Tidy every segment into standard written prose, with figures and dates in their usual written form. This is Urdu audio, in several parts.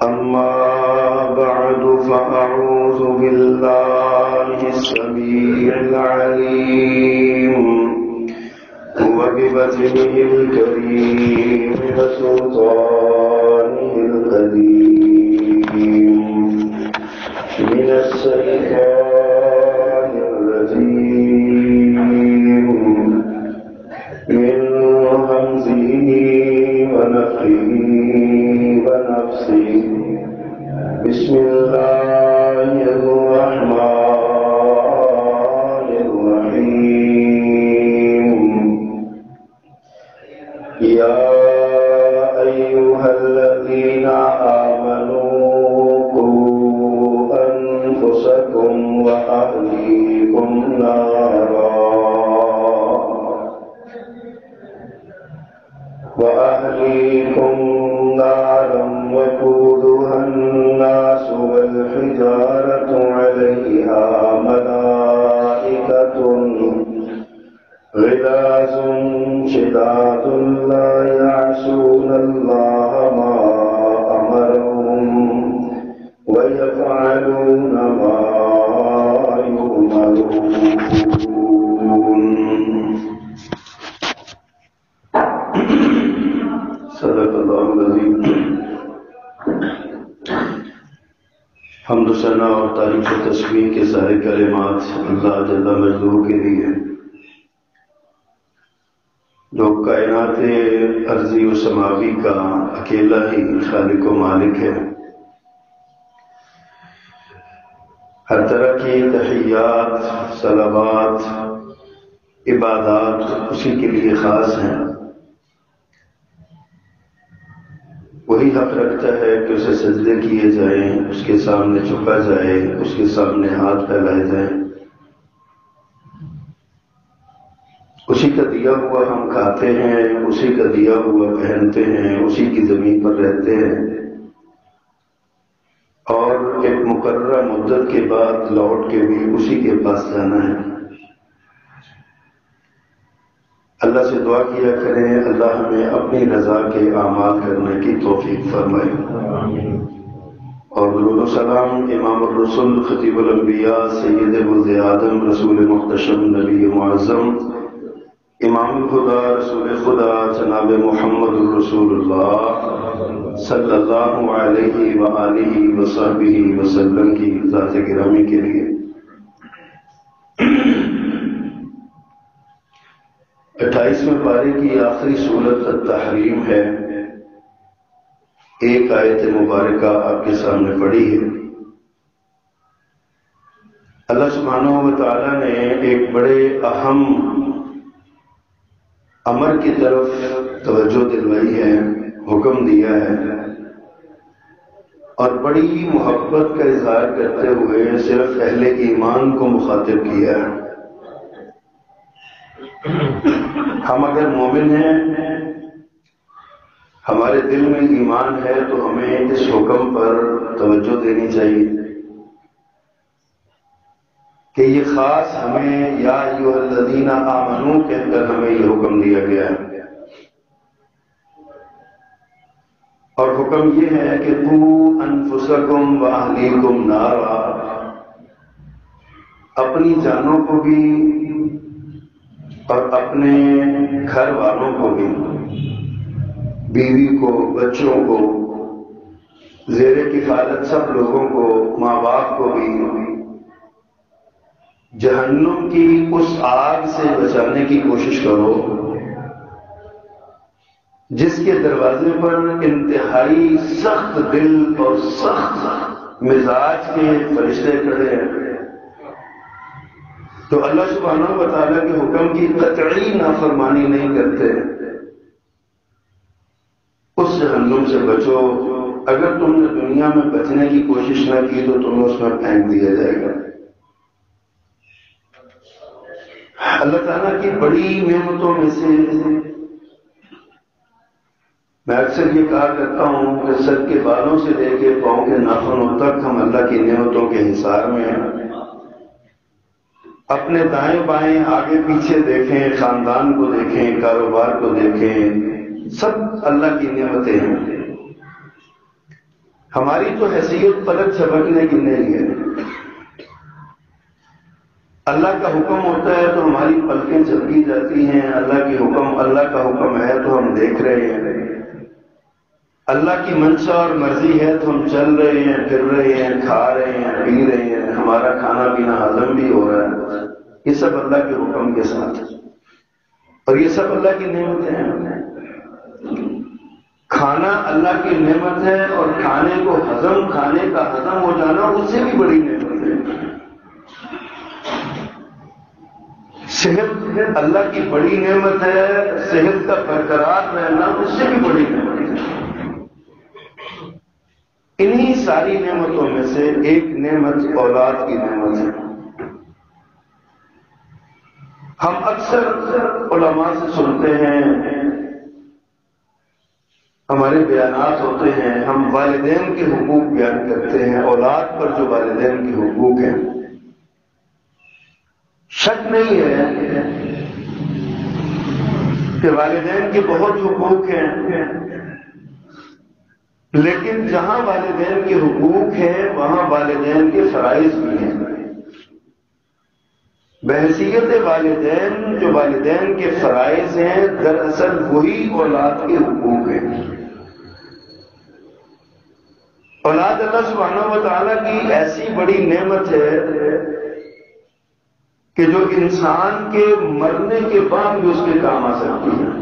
أما بعد فأعوذ بالله السميع العليم وبوجهه الكريم وسلطانه القديم من الشيطان الرجيم من همزه ونفخه ونفسه بسم الله الرحمن الرحيم يا أيها الذين آمنوا قوا أنفسكم وأهليكم نارا وقودها الناس والحجارة عليها ملائكة غلاظ شداد لا يعصون الله ما أمرهم ويفعلون ما يؤمرون. صدق اللہ العظیم. حمد و ثنا اور تعریف و تسبیح کے سارے کلمات اللہ جل مجدہ کے لیے جو کائنات ارضی و سماوی کا اکیلا ہی خالق و مالک ہے. ہر طرح کی تحیات، صلوات، عبادات اسی کے لیے خاص ہیں. وہی حق رکھتا ہے کہ اسے سجدے کیے جائیں، اس کے سامنے جھکا جائے، اس کے سامنے ہاتھ پھیلائے جائیں. اسی کا دیا ہوا ہم کھاتے ہیں، اسی کا دیا ہوا پہنتے ہیں، اسی کی زمین پر رہتے ہیں، اور ایک مقررہ مدت کے بعد لوٹ کے بھی اسی کے پاس جانا ہے. اللہ سے دعا کیا کریں اللہ ہمیں اپنی رضا کے اعمال کرنے کی توفیق فرمائے. اور درود و سلام امام الرسل خطیب الانبیاء سید ولد آدم رسول محتشم نبی معظم امام الخدا رسول خدا جناب محمد الرسول اللہ صلی اللہ علیہ وآلہ وصحبہ وسلم کی ذات گرامی کے لیے 28ویں پارے کی آخری سورت التحریم ہے. ایک آیت مبارکہ آپ کے سامنے پڑھی ہے. اللہ سبحانہ و تعالی نے ایک بڑے اہم امر کی طرف توجہ دلوائی ہے، حکم دیا ہے، اور بڑی محبت کا اظہار کرتے ہوئے صرف اہل ایمان کو مخاطب کیا ہے. ہم اگر مومن ہیں، ہمارے دل میں ایمان ہے، تو ہمیں اس حکم پر توجہ دینی چاہیے کہ یہ خاص ہمیں یا ایھا الذین آمنو کہہ کر ہمیں یہ حکم دیا گیا ہے. اور حکم یہ ہے کہ قوا انفسکم واہلیکم نارا، اپنی جانوں کو بھی اور اپنے گھر والوں کو بھی، بیوی کو، بچوں کو، زیر کفالت سب لوگوں کو، ماں باپ کو بھی جہنم کی اس آگ سے بچانے کی کوشش کرو جس کے دروازے پر انتہائی سخت دل اور سخت مزاج کے فرشتے کھڑے ہیں. تو اللہ سبحانہ و تعالیٰ کے حکم کی قطعی نافرمانی نہیں کرتے. اس جہنم سے بچو. اگر تم نے دنیا میں بچنے کی کوشش نہ کی تو تمہیں اس میں پھینک دیا جائے گا. اللہ تعالیٰ کی بڑی نعمتوں میں سے میں اکثر یہ کہا کرتا ہوں کہ سر کے بالوں سے لے کے پاؤں کے ناخنوں تک ہم اللہ کی نعمتوں کے حصار میں ہیں. اپنے دائیں بائیں آگے پیچھے دیکھیں، خاندان کو دیکھیں، کاروبار کو دیکھیں، سب اللہ کی نعمتیں ہیں. ہماری تو حیثیت پلک جھپکنے کی نہیں ہے، اللہ کا حکم ہوتا ہے تو ہماری پلکیں جھپکی جاتی ہیں، اللہ کا حکم ہے تو ہم دیکھ رہے ہیں، اللہ کی منشا اور مرضی ہے تو ہم چل رہے ہیں، پھر رہے ہیں، کھا رہے ہیں، پی رہے ہیں، ہمارا کھانا پینا ہضم بھی ہو رہا ہے، یہ سب اللہ کے حکم کے ساتھ ہے اور یہ سب اللہ کی نعمتیں ہیں۔ کھانا اللہ کی نعمت ہے اور کھانے کا ہضم ہو جانا اس سے بھی بڑی نعمت ہے۔ صحت اللہ کی بڑی نعمت ہے، صحت کا برقرار رہنا اس سے بھی بڑی نعمت ہے۔ انہی ساری نعمتوں میں سے ایک نعمت اولاد کی نعمت ہے۔ ہم اکثر علماء سے سنتے ہیں، ہمارے بیانات ہوتے ہیں، ہم والدین کے حقوق بیان کرتے ہیں، اولاد پر جو والدین کے حقوق ہیں، شک نہیں ہے کہ والدین کے بہت حقوق ہیں، لیکن جہاں والدین کے حقوق ہیں وہاں والدین کے فرائض بھی ہیں۔ بحیثیت والدین جو والدین کے فرائض ہیں دراصل وہی اولاد کے حقوق ہیں۔ اولاد اللہ سبحانہ و تعالیٰ کی ایسی بڑی نعمت ہے کہ جو انسان کے مرنے کے بعد بھی اس کے کام آ سکتی ہے۔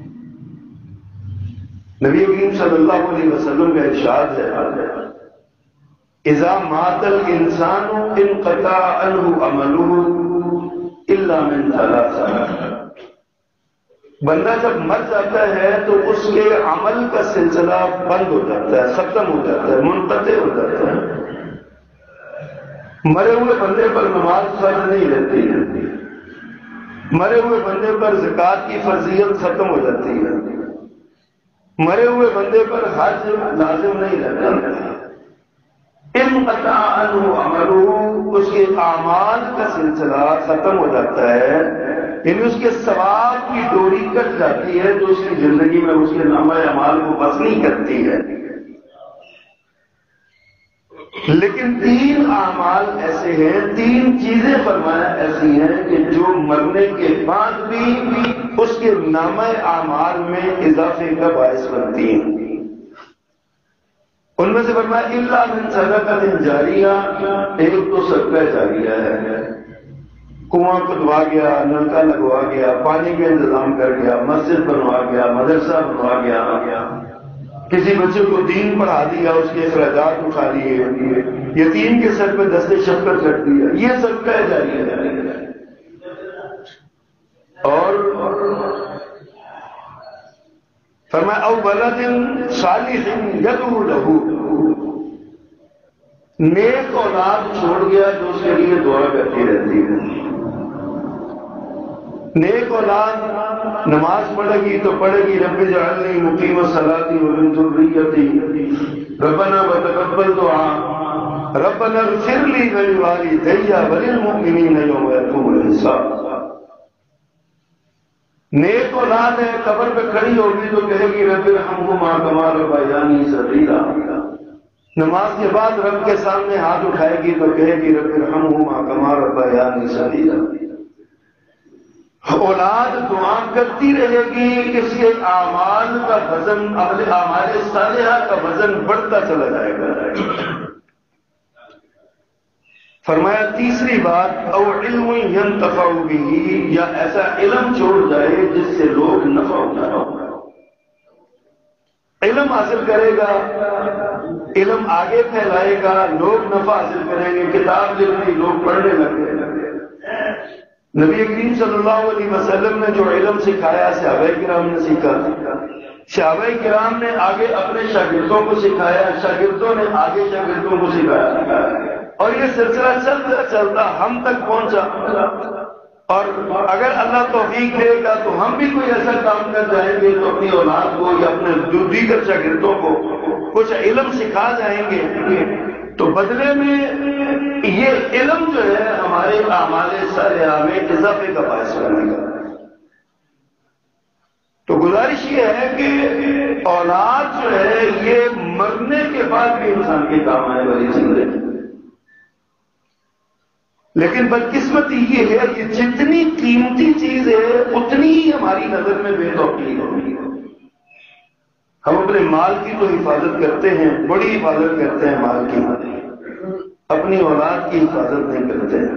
نبی کریم صلی اللہ علیہ وسلم کا ارشاد ہے، اذا مات الانسان انقطع عنہ عملہ الا من ثلاث، بندہ جب مر جاتا ہے تو اس کے عمل کا سلسلہ بند ہو جاتا ہے، ختم ہو جاتا ہے، منقطع ہو جاتا ہے۔ مرے ہوئے بندے پر نماز فرض نہیں رہتی ہے، مرے ہوئے بندے پر زکوٰۃ کی فرضیت ختم ہو جاتی ہے، مرے ہوئے بندے پر حج لازم نہیں رہتا۔ انقطع عنہ عملہ، اس کے اعمال کا سلسلہ ختم ہو جاتا ہے، یعنی اس کے ثواب کی ڈوری کٹ جاتی ہے جو اس کی زندگی میں اس کے نامہ اعمال کو بس نہیں کرتی ہے۔ لیکن تین اعمال ایسے ہیں، تین چیزیں فرمایا ایسی ہیں کہ جو مرنے کے بعد بھی اس کے نامہ اعمال میں اضافے کا باعث بنتی ہیں۔ ان میں سے فرمایا الا من صدقۃ جاریہ، ایک تو صدقہ جاریہ ہے، کنواں کھدوا گیا، نلکا لگوا گیا، پانی کا انتظام کر گیا، مسجد بنوا گیا، مدرسہ بنوا گیا، کسی بچے کو دین پڑھا دیا، اس کے اخراجات اٹھا لیے، یتیم کے سر پہ دست شفقت رکھ دیا، یہ صدقہ جاریہ ہے۔ اور فرمایا او ولد صالح یدعو لہ، نیک اولاد چھوڑ گیا جو اس کے لیے دعا کرتی رہتی ہے۔ نیک اولاد نماز پڑھے گی تو پڑھے گی رب اجعلنی مقیم الصلاۃ ومن ذریتی ربنا وتقبل دعاء ربنا اغفر لی ولوالدی وللمؤمنین یوم یقوم الحساب۔ نیک اولاد ہے، قبر پہ کھڑی ہوگی تو کہے گی رب ارحمہما کما ربیانی صغیرا، نماز کے بعد رب کے سامنے ہاتھ اٹھائے گی تو کہے گی رب ارحمہما کما ربیانی صغیرا۔ اولاد دعا کرتی رہے گی، اس کے اعمال کا وزن، اعمال صالحہ کا وزن بڑھتا چلا جائے گا۔ فرمایا تیسری بات او علم ینتفع بہ، یا ایسا علم چھوڑ جائے جس سے لوگ نفع اٹھائیں۔ علم حاصل کرے گا، علم آگے پھیلائے گا، لوگ نفع حاصل کریں گے، کتاب لکھی، لوگ پڑھنے لگے۔ نبی کریم صلی اللہ علیہ وسلم نے جو علم سکھایا صحابہ کرام نے سیکھا، صحابہ کرام نے آگے اپنے شاگردوں کو سکھایا، شاگردوں نے آگے شاگردوں کو سکھایا، اور یہ سلسلہ چلتا چلتا ہم تک پہنچا۔ اور اگر اللہ توفیق دے گا تو ہم بھی کوئی ایسا کام کر جائیں گے تو اپنی اولاد کو یا اپنے دیگر شاگردوں کو کچھ علم سکھا جائیں گے، تو بدلے میں یہ علم جو ہے ہمارے اعمال صالحہ میں اضافے کا باعث بنے گا۔ تو گزارش یہ ہے کہ اولاد جو ہے یہ مرنے کے بعد بھی انسان کے کام آنے والی زندگی. لیکن بدقسمتی یہ ہے کہ جتنی قیمتی چیز ہے اتنی ہی ہماری نظر میں بے توقیع ہوگی. ہم اپنے مال کی تو حفاظت کرتے ہیں، بڑی حفاظت کرتے ہیں مال کی، اپنی اولاد کی حفاظت نہیں کرتے ہیں.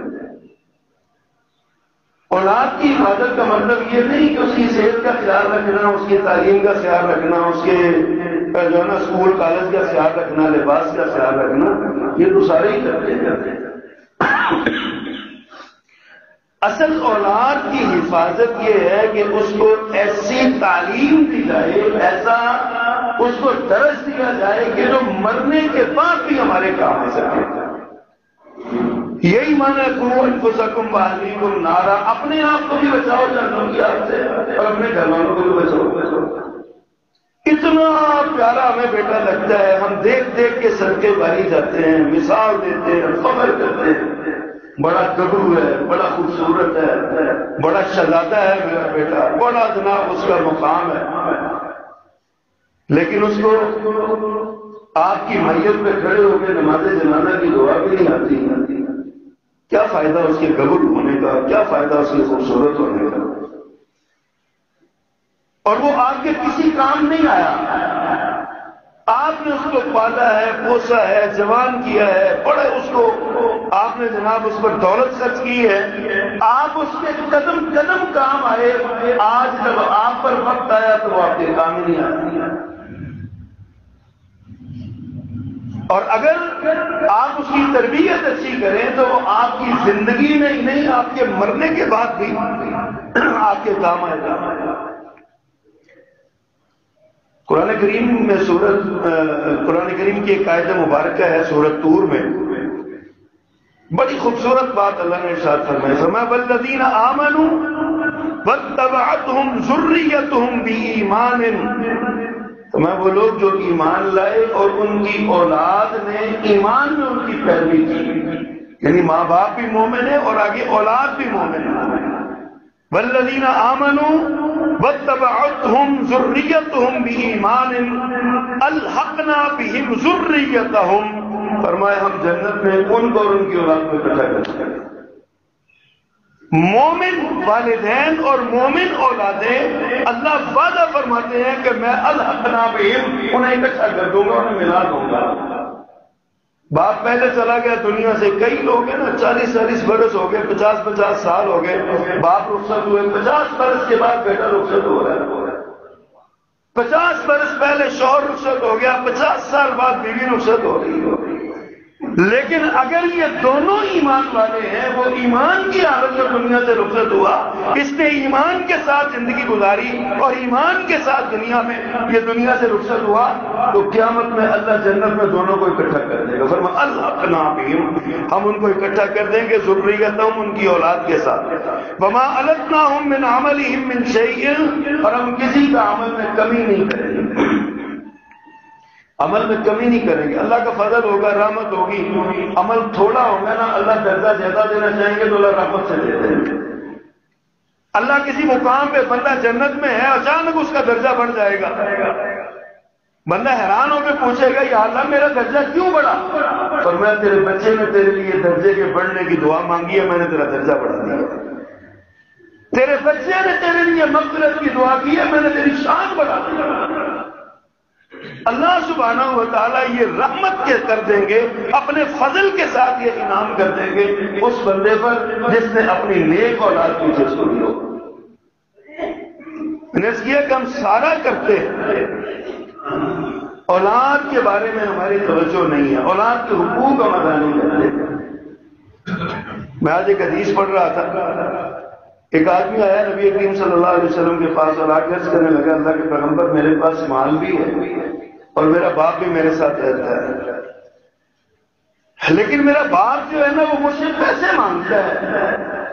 اولاد کی حفاظت کا مطلب یہ نہیں کہ اس کی صحت کا خیال رکھنا، اس کی تعلیم کا خیال رکھنا، اس کے جو ہے نا اسکول کالج کا خیال رکھنا، لباس کا خیال رکھنا، یہ تو سارے ہی کرتے ہیں. اصل اولاد کی حفاظت یہ ہے کہ اس کو ایسی تعلیم دی جائے، ایسا اس کو درس دیا جائے کہ جو مرنے کے بعد بھی ہمارے کام آ سکے. یہی معنی ہے قوا انفسکم واہلیکم نارا، اپنے آپ کو بھی بچاؤ جہنم کی آگ سے اور اپنے گھر والوں کو بھی بچاؤ. اتنا پیارا ہمیں بیٹا لگتا ہے، ہم دیکھ دیکھ کے صدقے باری جاتے ہیں، مثال دیتے ہیں، فخر کرتے ہیں، بڑا گبرو ہے، بڑا خوبصورت ہے، بڑا شہزادہ ہے میرا بیٹا، بڑا جناب اس کا مقام ہے. لیکن اس کو آپ کی میت پہ کھڑے ہو کے نماز جنازہ کی دعا بھی نہیں آتی. کیا فائدہ اس کے گبرو ہونے کا، کیا فائدہ اس کے خوبصورت ہونے کا، اور وہ آپ کے کسی کام نہیں آیا. آپ نے اس کو پالا ہے، پوسا ہے، جوان کیا ہے، بڑے اس کو آپ نے جناب اس پر دولت خرچ کی ہے، آپ اس کے قدم قدم کام آئے. آج جب آپ پر وقت آیا تو وہ آپ کے کام ہی نہیں آتی. اور اگر آپ اس کی تربیت اچھی کریں تو وہ آپ کی زندگی میں ہی نہیں، آپ کے مرنے کے بعد بھی آپ کے کام آئے گا. قرآن کریم میں قرآن کریم کی ایک آیت مبارکہ ہے سورۃ طور میں، بڑی خوبصورت بات اللہ نے ارشاد فرمائی. فرمایا والذین آمنوا واتبعتهم ذریتهم بإیمان، تو میں وہ لوگ جو ایمان لائے اور ان کی اولاد نے ایمان میں ان کی پیروی کی، یعنی ماں باپ بھی مومن ہیں اور آگے اولاد بھی مومن ہے. والذین آمنوا واتبعتهم ذریتهم بإیمان الحقنا بهم ذریتهم، فرمایا ہم جنت میں ان کو اور ان کی اولاد کو اکٹھا کرتے ہیں. مومن والدین اور مومن اولادیں اللہ وعدہ فرماتے ہیں کہ میں الحقنا بہم، انہیں اکٹھا کر دوں گا، انہیں ملا دوں گا. باپ پہلے چلا گیا دنیا سے، کئی لوگ ہیں نا 40 برس ہو گئے، 50 سال ہو گئے، باپ رخصت ہوئے، 50 برس کے بعد بیٹا رخصت ہو رہا ہے. 50 برس پہلے شوہر رخصت ہو گیا، 50 سال بعد بیوی رخصت ہو رہی ہے. لیکن اگر یہ دونوں ایمان والے ہیں، وہ ایمان کی حالت میں دنیا سے رخصت ہوا، اس نے ایمان کے ساتھ زندگی گزاری اور ایمان کے ساتھ دنیا میں یہ دنیا سے رخصت ہوا، تو قیامت میں اللہ جنت میں دونوں کو اکٹھا کر دے گا. فرمایا الحقنا بہم، ہم ان کو اکٹھا کر دیں گے ذریتہم، ان کی اولاد کے ساتھ. وما التناہم من عملہم من شیء، اور ہم کسی کا عمل میں کمی نہیں کریں گے، عمل میں کمی نہیں کریں گے. اللہ کا فضل ہوگا، رحمت ہوگی. عمل تھوڑا ہوگا نا، اللہ درجہ زیادہ دینا چاہیں گے تو اللہ رحمت سے دے دیں گے. اللہ کسی مقام پہ بندہ جنت میں ہے، اچانک اس کا درجہ بڑھ جائے گا، بندہ حیران ہو کے پوچھے گا یا اللہ میرا درجہ کیوں بڑھا؟ فرمایا تیرے بچے نے تیرے لیے درجے کے بڑھنے کی دعا مانگی ہے، میں نے تیرا درجہ بڑھا دیا. تیرے بچے نے تیرے لیے مغفرت کی دعا کی ہے، میں نے تیری شان بڑھا دی. اللہ سبحانہ و تعالیٰ یہ رحمت کے کر دیں گے، اپنے فضل کے ساتھ یہ انعام کر دیں گے اس بندے پر جس نے اپنی نیک اولاد پیچھے چھوڑی ہو. اس لیے کہ ہم سارا کرتے ہیں، اولاد کے بارے میں ہماری توجہ نہیں ہے، اولاد کے حقوق ہم ادا نہیں کرتے. میں آج ایک حدیث پڑھ رہا تھا، ایک آدمی آیا نبی کریم صلی اللہ علیہ وسلم کے پاس اور آگے عرض کرنے لگا اللہ کے پیغمبر میرے پاس مال بھی ہے اور میرا باپ بھی میرے ساتھ رہتا ہے، لیکن میرا باپ جو ہے نا وہ مجھ سے پیسے مانگتا ہے،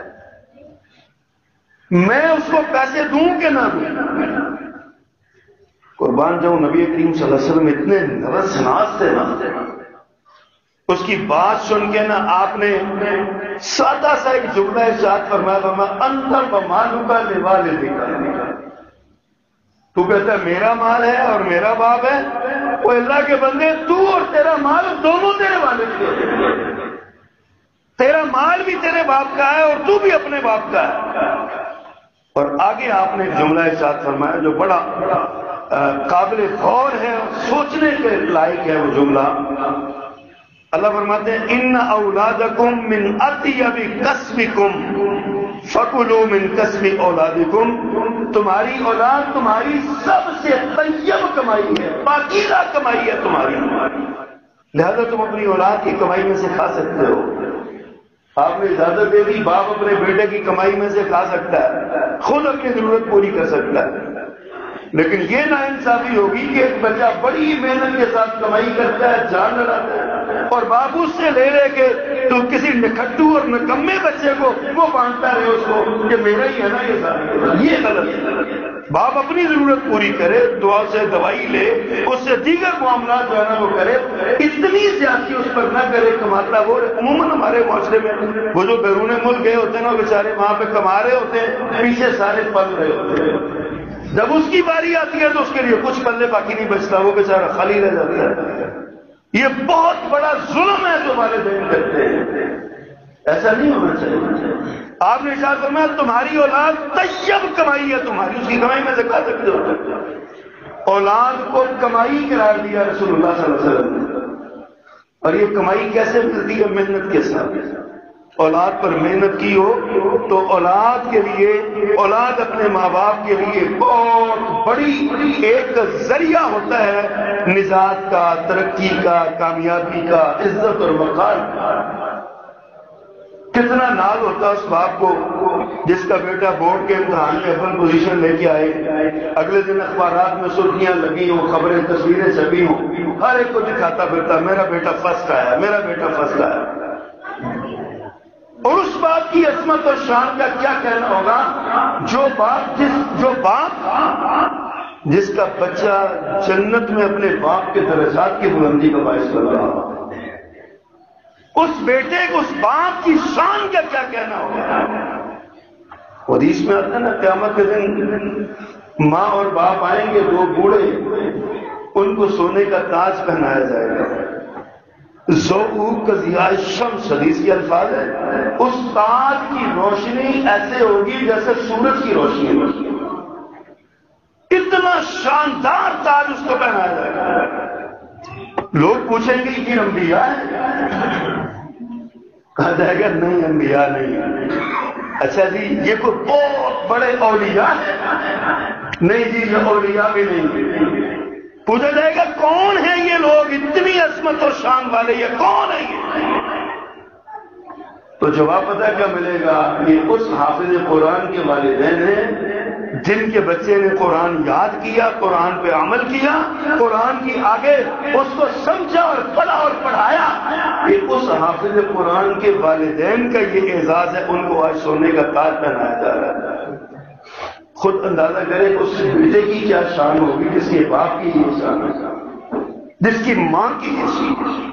میں اس کو پیسے دوں کہ نہ دوں؟ قربان جاؤں نبی کریم صلی اللہ علیہ وسلم اتنے نرس ناز سے اس کی بات سن کے نا آپ نے سادہ سا ایک جملہ ارشاد فرمایا، انت ومالک لوالدیک، تو کہتا ہے میرا مال ہے اور میرا باپ ہے. وہ اللہ کے بندے، تو اور تیرا مال دونوں تیرے والد کے ہیں. تیرا مال بھی تیرے باپ کا ہے اور تو بھی اپنے باپ کا ہے. اور آگے آپ نے ایک جملہ ارشاد فرمایا جو بڑا قابل غور ہے اور سوچنے کے لائق ہے. وہ جملہ اللہ فرماتے ہیں ان اولادکم من اطیب کسبکم فکلوا من کسب اولادکم. تمہاری اولاد تمہاری سب سے طیب کمائی ہے، پاکیزہ کمائی ہے تمہاری، لہذا تم اپنی اولاد کی کمائی میں سے کھا سکتے ہو. آپ نے اجازت دے دی، باپ اپنے بیٹے کی کمائی میں سے کھا سکتا ہے، خود اپنی ضرورت پوری کر سکتا ہے. لیکن یہ ناانصافی ہوگی کہ ایک بچہ بڑی محنت کے ساتھ کمائی کرتا ہے، جان لڑاتا ہے، اور باپ اس سے لے لے کے تو کسی نکھٹو اور نکمے بچے کو وہ بانٹتا رہے اس کو کہ میرا ہی ہے نا یہ سارا. یہ غلط ہے. باپ اپنی ضرورت پوری کرے، دعا سے دوائی لے، اس سے دیگر معاملات جو ہے نا وہ کرے، اتنی زیادتی اس پر نہ کرے. کماتا وہ عموماً ہمارے معاشرے میں وہ جو بیرون ملک گئے ہوتے ہیں نا، بیچارے وہاں پہ کما رہے ہوتے ہیں، پیچھے سارے پل رہے ہوتے ہیں. جب اس کی باری آتی ہے تو اس کے لیے کچھ پلے باقی نہیں بچتا، وہ بیچارہ خالی رہ جاتا ہے. یہ بہت بڑا ظلم ہے جو والدین کرتے ہیں. ایسا نہیں ہونا چاہیے. آپ نے ارشاد فرمایا تمہاری اولاد طیب کمائی ہے تمہاری، اس کی کمائی میں سے کھا سکتے ہو. اولاد کو کمائی قرار دیا رسول اللہ صلی اللہ علیہ وسلم نے. اور یہ کمائی کیسے ملتی ہے؟ محنت کے ساتھ. اولاد پر محنت کی ہو تو اولاد کے لیے، اولاد اپنے ماں باپ کے لیے بہت بڑی ایک ذریعہ ہوتا ہے نجات کا، ترقی کا، کامیابی کا، عزت اور وقار کا. کتنا ناز ہوتا ہے اس باپ کو جس کا بیٹا بورڈ کے امتحان میں اپن پوزیشن لے کے آئے، اگلے دن اخبارات میں سرخیاں لگی ہوں، خبریں تصویریں چھپی ہوں، ہر ایک کو دکھاتا پھرتا میرا بیٹا فرسٹ آیا، میرا بیٹا فرسٹ آیا. اور اس باپ کی عظمت اور شان کا کیا کہنا ہوگا جو باپ جس کا بچہ جنت میں اپنے باپ کے درجات کی بلندی کا باعث کر رہا ہو. اس بیٹے کو، اس باپ کی شان کا کیا کہنا ہوگا. حدیث میں آتا ہے نا قیامت کے دن ماں اور باپ آئیں گے، دو بوڑھے، ان کو سونے کا تاج پہنایا جائے گا. ذوق ضیاء الشمس حدیث کے الفاظ ہے. اس تاج کی روشنی ایسے ہوگی جیسے سورج کی روشنی ہوگی. اتنا شاندار تاج اس کو پہنایا جائے گا. لوگ پوچھیں گے یہ انبیاء ہے؟ کہا جائے گا نہیں، انبیاء نہیں. اچھا جی یہ کوئی بہت بڑے اولیاء ہے؟ نہیں جی یہ اولیاء بھی نہیں. پوچھا جائے گا کون ہے یہ لوگ اتنی عظمت اور شان والے، یہ کون ہے یہ؟ تو جواب پتہ کیا ملے گا؟ یہ اس حافظ قرآن کے والدین ہیں جن کے بچے نے قرآن یاد کیا، قرآن پہ عمل کیا، قرآن کی آگے اس کو سمجھا اور پڑھا اور پڑھایا. یہ اس حافظ قرآن کے والدین کا یہ اعزاز ہے، ان کو آج سونے کا تاج پہنایا جا رہا ہے. خود اندازہ کرے اس بیٹے کی کیا شان ہوگی جس کے باپ کی یہ شان ہے، جس کی ماں کی یہ شان ہے.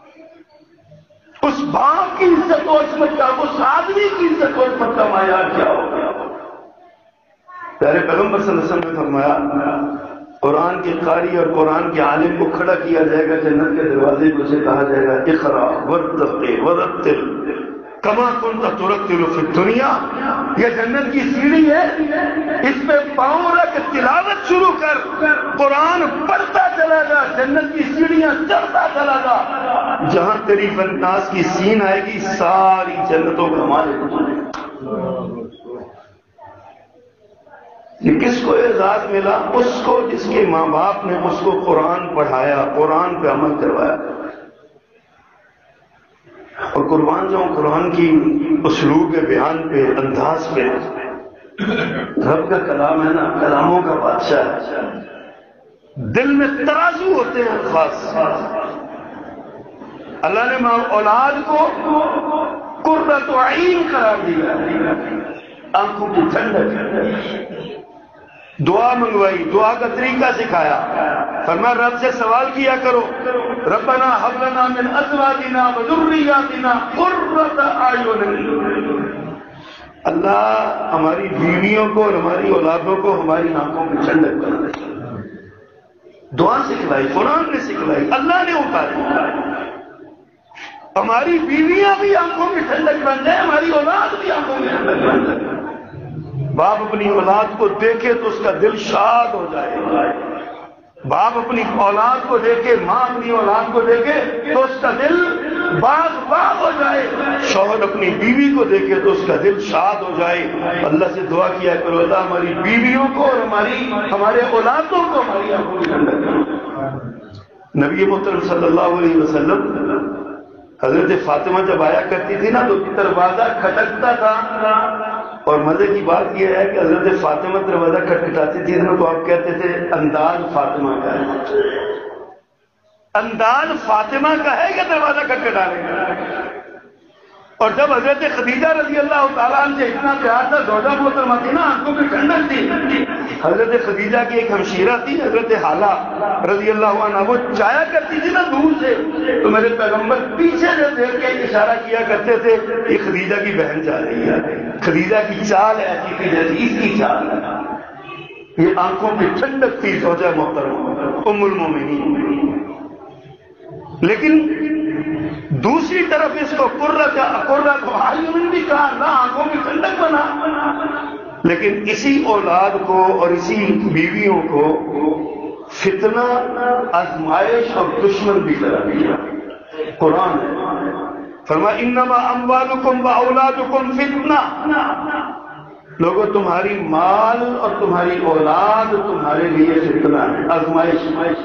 اس باپ کی عزت و عظمت کا، اس آدمی کی عزت و عظمت کا معیار کیا ہوگا؟ پیارے پیغمبر صلی اللہ علیہ وسلم نے فرمایا قرآن کے قاری اور قرآن کے عالم کو کھڑا کیا جائے گا جنت کے دروازے کو، اسے کہا جائے گا اقرا ورتقی ورتل کما کنت ترتل فی الدنیا. یہ جنت کی سیڑھی ہے، اس پہ پاؤں رکھ تلاوت شروع کر، قرآن پڑھتا چلا جا، جنت کی سیڑھیاں چڑھتا چلا جا. جہاں تیری فناس کی سین آئے گی ساری جنتوں کا مالک. یہ کس کو اعزاز ملا؟ اس کو جس کے ماں باپ نے اس کو قرآن پڑھایا، قرآن پہ عمل کروایا. اور قربان جاؤں قرآن کی اسلوب بیان پہ، انداز پہ. رب کا کلام ہے نا، کلاموں کا بادشاہ ہے. دل میں ترازو ہوتے ہیں الفاظ. اللہ نے اولاد کو قرۃ عین قرار دیا، آنکھوں کی ٹھنڈک. دعا منگوائی، دعا کا طریقہ سکھایا. فرمایا رب سے سوال کیا کرو ربنا هب لنا من ازواجنا وذرياتنا قرۃ اعین. اللہ ہماری بیویوں کو اور ہماری اولادوں کو ہماری آنکھوں میں ٹھنڈک بنا دے. دعا سکھلائی، قرآن نے سکھلائی، اللہ نے اتاری. ہماری بیویاں بھی آنکھوں میں ٹھنڈک بن جائے، ہماری اولاد بھی آنکھوں میں ٹھنڈک بن جائے. باپ اپنی اولاد کو دیکھے تو اس کا دل شاد ہو جائے. باپ اپنی اولاد کو دیکھے، ماں اپنی اولاد کو دیکھے تو اس کا دل باغ باغ ہو جائے. شوہر اپنی بیوی کو دیکھے تو اس کا دل شاد ہو جائے. اللہ سے دعا کیا کرو اللہ ہماری بیویوں کو اور ہمارے اولادوں کو ہماری آنکھوں میں ٹھنڈک کرے. نبی محترم صلی اللہ علیہ وسلم حضرت فاطمہ جب آیا کرتی تھی نا تو دروازہ کھٹکتا تھا، اور مزے کی بات یہ ہے کہ حضرت فاطمہ دروازہ کھٹکھٹاتی تھی تو آپ کہتے تھے انداز فاطمہ کا ہے. انداز فاطمہ کا ہے کہ دروازہ کھٹکھٹانے کا. اور جب حضرت خدیجہ رضی اللہ تعالیٰ عنہ سے اتنا پیار تھا، زوجہ محترمہ تھی نا، آنکھوں میں ٹھنڈک تھی. حضرت خدیجہ کی ایک ہمشیرہ تھی حضرت حالہ رضی اللہ عنہ، وہ جایا کرتی تھی نا دور سے تو میرے پیغمبر پیچھے سے دیکھ کے اشارہ کیا کرتے تھے یہ خدیجہ کی بہن جا رہی ہے. خدیجہ کی چال ایسی تھی جیسی اس کی چال ہے. یہ آنکھوں میں ٹھنڈک تھی زوجہ محترمہ ام المومنین. لیکن دوسری طرف اس کو قرۃ اعین بھی کہا، نہ آنکھوں میں ٹھنڈک بنا. لیکن اسی اولاد کو اور اسی بیویوں کو فتنہ، آزمائش اور دشمن بھی قرار دیا. قرآن ہے فرمایا انما اموالکم واولادکم فتنہ. لوگوں تمہاری مال اور تمہاری اولاد تمہارے لیے فتنہ ہے، آزمائش.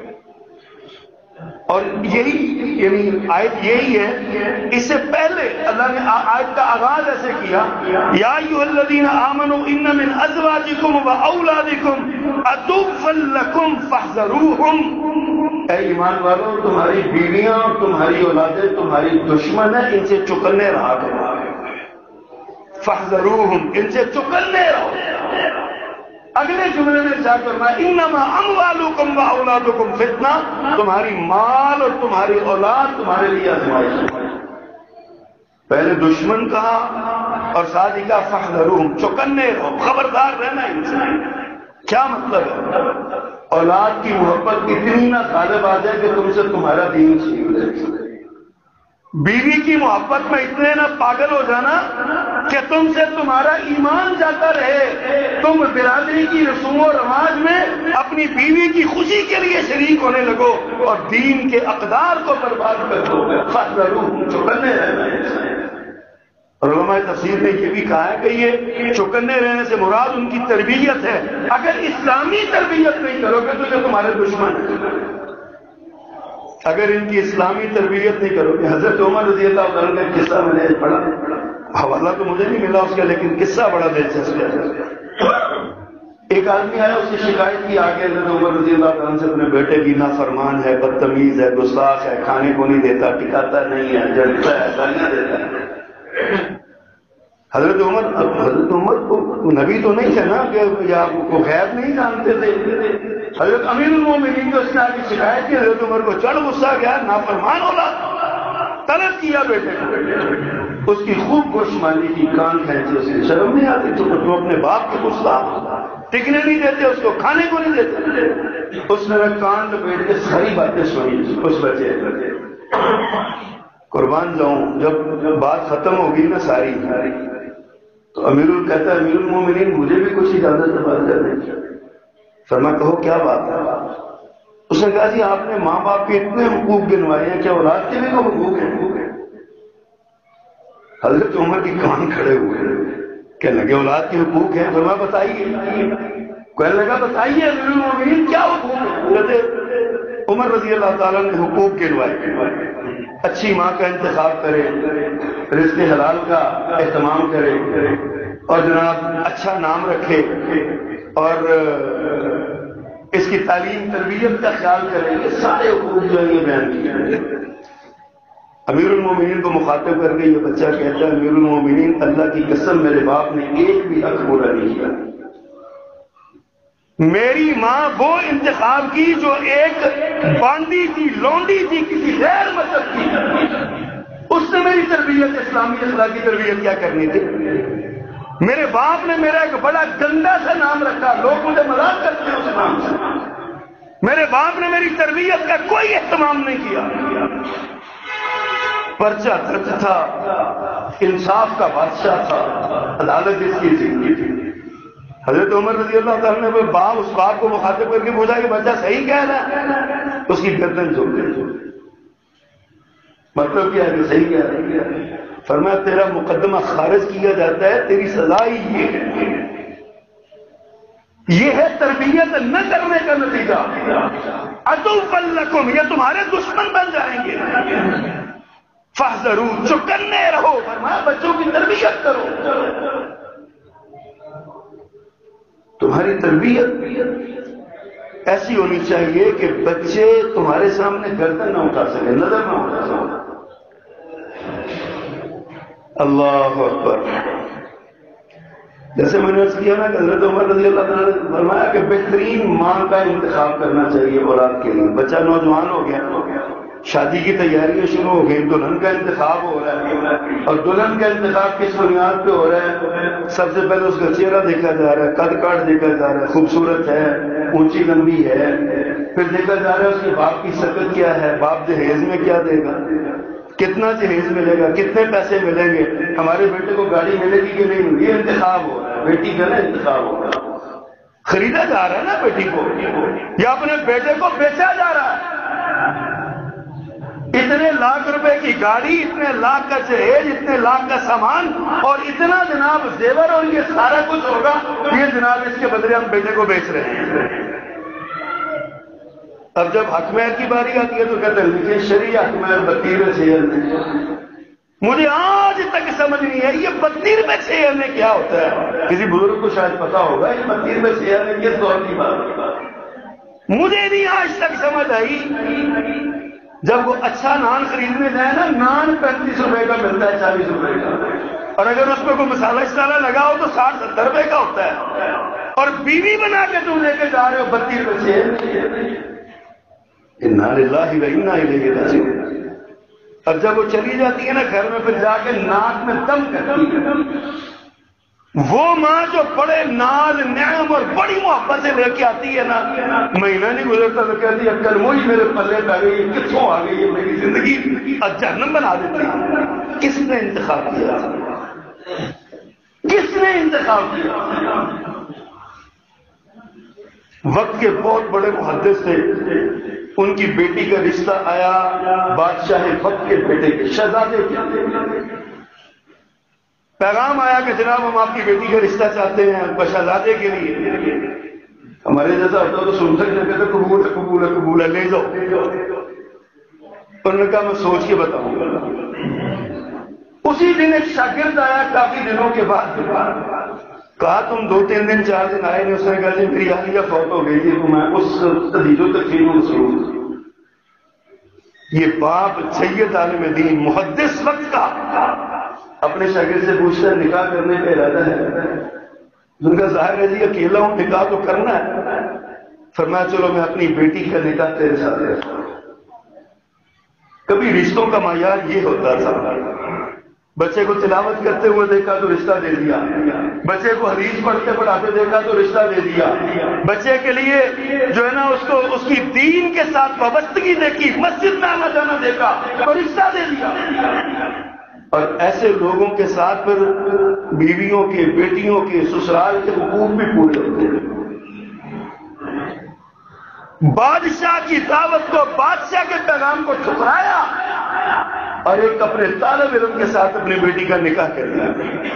اور یہی یعنی آیت یہی ہے. اس سے پہلے اللہ نے آیت کا آغاز ایسے کیا یا ایھا الذین آمنوا ان من ازواجکم واولادکم عدوا لکم فاحذروہم. اے ایمان والو تمہاری بیویاں اور تمہاری اولادیں تمہاری دشمن ہیں، ان سے چکنے رہا کرو. فاحذروہم، ان سے چکنے رہو. اگلے جملے میں ارشاد فرمایا انما اموالکم واولادکم فتنہ، تمہاری مال اور تمہاری اولاد تمہارے لیے آزمائش ہے. پہلے دشمن کہا اور ساتھ ہی کہا فاحذروہم، چکنے رہو، خبردار رہنا ان سے. کیا مطلب ہے؟ اولاد کی محبت اتنی نہ غالب آ جائے کہ تم سے تمہارا دین چھین لے. بیوی کی محبت میں اتنے نہ پاگل ہو جانا کہ تم سے تمہارا ایمان جاتا رہے. تم برادری کی رسوم و رواج میں اپنی بیوی کی خوشی کے لیے شریک ہونے لگو اور دین کے اقدار کو برباد کر دو. فاحذروہم، چکنے رہنا. اور علماء تفسیر نے یہ بھی کہا ہے کہ یہ چکنے رہنے سے مراد ان کی تربیت ہے. اگر اسلامی تربیت نہیں کرو گے تو یہ تمہارے دشمن ہیں. اگر ان کی اسلامی تربیت نہیں کرو گے. حضرت عمر رضی اللہ عنہ کا قصہ میں نے پڑھا، حوالہ تو مجھے نہیں ملا اس کا، لیکن قصہ بڑا دلچسپ ہے. ایک آدمی آیا، اس کی شکایت کی آگے حضرت عمر رضی اللہ عنہ سے اپنے بیٹے کی نافرمان ہے، بدتمیز ہے، گستاخ ہے، کھانے کو نہیں دیتا، ٹکاتا نہیں ہے، جھڑتا ہے، گالیاں دیتا ہے. حضرت عمر کو نبی تو نہیں تھے نا کہ یا کو غیب نہیں جانتے تھے. حضرت امیر المومنین کو اس نے آگے شکایت کی. حضرت عمر کو چڑھ غصہ گیا، نافرمان اولاد، طلب کیا بیٹے کو. اس کی خوب گوشمالی کی، کان کھینچے. اسے شرم نہیں آتی تو اپنے باپ کے گستاخ، ٹکنے نہیں دیتے، اس کو کھانے کو نہیں دیتے. اس نے کان لپیٹ کے ساری باتیں سنی اس بچے. قربان جاؤں جب بات ختم ہوگی نا ساری تو کہتا ہے امیر المومنین مجھے بھی کچھ اجازت ہے بات کرنے کی. فرمایا کہو کیا بات ہے؟ اس نے کہا جی آپ نے ماں باپ کے اتنے حقوق گنوائے ہیں، کیا اولاد کے بھی کوئی حقوق ہیں؟ حضرت عمر کی کان کھڑے ہوئے، کہنے لگے اولاد کے حقوق ہیں. فرمایا بتائیے. کہنے لگا بتائیے امیر المومنین کیا حقوق ہیں؟ حضرت عمر رضی اللہ تعالیٰ نے حقوق گنوائے. اچھی ماں کا انتخاب کرے، رزق حلال کا اہتمام کرے، اور جناب اچھا نام رکھے، اور اس کی تعلیم تربیت کا خیال کرے. یہ سارے حقوق جو ہیں یہ بیان کیے. امیر المومنین کو مخاطب کر کے یہ بچہ کہتا ہے امیر المومنین اللہ کی قسم میرے باپ نے ایک بھی حق پورا نہیں کیا. میری ماں وہ انتخاب کی جو ایک بانڈی تھی، لونڈی تھی، کسی غیر مذہب کی. اس نے میری تربیت، اسلامی اخلاق کی تربیت کیا کرنی تھی. میرے باپ نے میرا ایک بڑا گندا سا نام رکھا، لوگ مجھے مذاق کرتے ہیں اس نام سے۔ میرے باپ نے میری تربیت کا کوئی اہتمام نہیں کیا، پرچہ درج تھا، انصاف کا بادشاہ تھا، عدالت اس کی زندگی تھی۔ حضرت عمر رضی اللہ تعالیٰ نے باپ اس باپ کو مخاطب کر کے پوچھا کہ بچہ صحیح کہہ رہا ہے؟ اس کی گردن جھک گئی۔ مطلب کیا ہے کہ صحیح کہہ رہا ہے؟ فرمایا تیرا مقدمہ خارج کیا جاتا ہے، تیری سزا ہی یہ ہے۔ یہ ہے تربیت نہ کرنے کا نتیجہ۔ عدوا لکم، یہ تمہارے دشمن بن جائیں گے۔ فاحذروا، چوکنے رہو، فرمایا بچوں کی تربیت کرو۔ تمہاری تربیت ایسی ہونی چاہیے کہ بچے تمہارے سامنے گردن نہ اٹھا سکے، نظر نہ اٹھا سکے۔ اللہ اکبر۔ جیسے میں نے عرض کیا نا کہ حضرت عمر رضی اللہ تعالیٰ نے فرمایا کہ بہترین ماں کا انتخاب کرنا چاہیے اولاد کے لیے۔ بچہ نوجوان ہو گیا، شادی کی تیاریاں شروع ہو گئی، دلہن کا انتخاب ہو رہا ہے، اور دلہن کا انتخاب کس بنیاد پہ ہو رہا ہے؟ سب سے پہلے اس کا چہرہ دیکھا جا رہا ہے، قد کاٹ دیکھا جا رہا ہے، خوبصورت ہے، اونچی لمبی ہے، پھر دیکھا جا رہا ہے اس کے باپ کی شکل کیا ہے، باپ جہیز میں کیا دے گا، کتنا جہیز ملے گا، کتنے پیسے ملیں گے، ہمارے بیٹے کو گاڑی ملے گی کہ نہیں۔ یہ انتخاب ہو رہا ہے، بیٹی کا نا انتخاب ہو رہا ہے، خریدا جا رہا ہے نا بیٹی کو، یا اپنے بیٹے کو بیچا جا رہا ہے۔ اتنے لاکھ روپے کی گاڑی، اتنے لاکھ کا جہیز، اتنے لاکھ کا سامان، اور اتنا جناب زیور، اور یہ سارا کچھ ہوگا، یہ جناب اس کے بدلے ہم بیٹے کو بیچ رہے ہیں۔ اب جب حق مہر کی باری آتی ہے تو کہتے ہیں لکھے شریع حق مہر 32 میں۔ مجھے آج تک سمجھ نہیں ہے یہ 32 میں کیا ہوتا ہے۔ کسی بزرگ کو شاید پتا ہوگا یہ 32 میں کس دور کی بات ہے، مجھے نہیں آج تک سمجھ آئی۔ جب وہ اچھا نان خریدنے جائے نا، نان 35 روپے کا ملتا ہے، 40 روپے کا، اور اگر اس پہ کوئی مسالہ شسالہ لگا ہو تو 60-70 روپے کا ہوتا ہے، اور بیوی بنا کے تم لے کے جا رہے ہو 32 انا للہ و انا الیہ راجعون۔ اب جب وہ چلی جاتی ہے نا گھر میں، پھر جا کے ناک میں دم کرتی ہے۔ وہ ماں جو بڑے ناز نعم اور بڑی محبت سے لے کے آتی ہے نا، مہینہ نہیں گزرتا تو کہتی ہے کل وہی میرے پلے پہ گئی، کتوں آ گئی ہے میری زندگی، اور جہنم بنا دیتی ہے۔ کس نے انتخاب کیا؟ کس نے انتخاب کیا؟ وقت کے بہت بڑے محدث تھے، ان کی بیٹی کا رشتہ آیا بادشاہ وقت کے بیٹے کے، شہزادے کے۔ پیغام آیا کہ جناب ہم آپ کی بیٹی کا رشتہ چاہتے ہیں شہزادے کے لیے۔ ہمارے جیسا ہوتا تو سن سکتے تھے قبول ہے قبول ہے قبول ہے، لے جاؤ۔ انہوں نے کہا میں سوچ کے بتاؤں گا۔ اسی دن ایک شاگرد آیا کافی دنوں کے بعد، کہا تم 2-3 دن 4 دن آئے نہیں۔ اس نے کہا جی میری حالیہ فوت ہو گئی تھی تو میں اس تدیج و تکفیر میں مصروف۔ یہ باپ سید عالم دین محدث وقت کا اپنے شاگرد سے پوچھتا ہے نکاح کرنے کا ارادہ ہے؟ ان کا ظاہر ہے جی اکیلا ہوں، نکاح تو کرنا ہے۔ فرمایا چلو میں اپنی بیٹی کا نکاح تیرے ساتھ کرتا ہوں۔ کبھی رشتوں کا معیار یہ ہوتا تھا، بچے کو تلاوت کرتے ہوئے دیکھا تو رشتہ دے دیا، بچے کو حدیث پڑھتے پڑھاتے دیکھا تو رشتہ دے دیا، بچے کے لیے جو ہے نا اس کی دین کے ساتھ وابستگی دیکھی، مسجد میں آنا جانا دیکھا تو رشتہ دے دیا۔ اور ایسے لوگوں کے ساتھ پھر بیویوں کے، بیٹیوں کے، سسرال کے حقوق بھی پورے ہوتے ہیں۔ بادشاہ کی دعوت کو، بادشاہ کے پیغام کو ٹھکرایا، اور ایک اپنے طالب علم کے ساتھ اپنی بیٹی کا نکاح کر دیا۔